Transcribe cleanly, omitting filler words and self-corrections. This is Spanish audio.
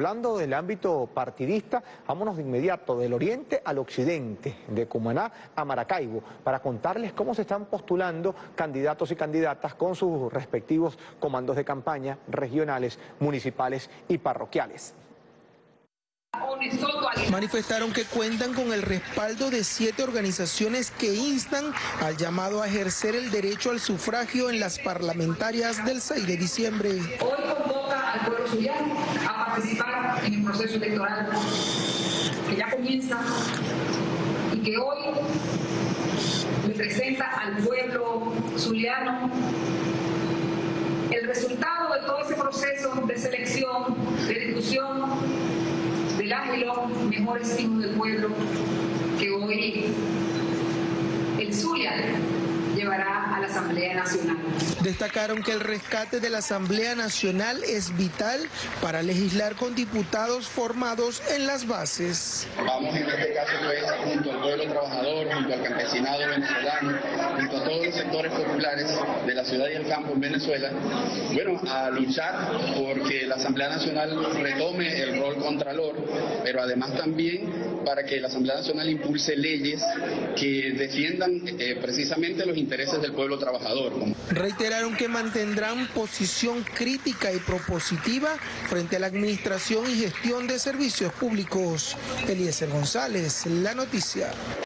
Hablando del ámbito partidista, vámonos de inmediato del oriente al occidente, de Cumaná a Maracaibo, para contarles cómo se están postulando candidatos y candidatas con sus respectivos comandos de campaña regionales, municipales y parroquiales. Manifestaron que cuentan con el respaldo de 7 organizaciones que instan al llamado a ejercer el derecho al sufragio en las parlamentarias del 6 de diciembre. Hoy convoca al pueblo zuliano a participar en el proceso electoral que ya comienza y que hoy le presenta al pueblo zuliano el resultado de todo ese proceso de selección, de discusión de las y los mejores hijos del pueblo que hoy el Zulia llevará a la Asamblea Nacional. Destacaron que el rescate de la Asamblea Nacional es vital para legislar con diputados formados en las bases. Vamos en este caso pues junto al pueblo trabajador, junto al campesinado venezolano, junto a todos los sectores populares de la ciudad y el campo en Venezuela, bueno, a luchar porque la Asamblea Nacional retome el rol contralor, pero además también para que la Asamblea Nacional impulse leyes que defiendan precisamente los intereses del pueblo trabajador. Reiteraron que mantendrán posición crítica y propositiva frente a la administración y gestión de servicios públicos. Eliezer González, La Noticia.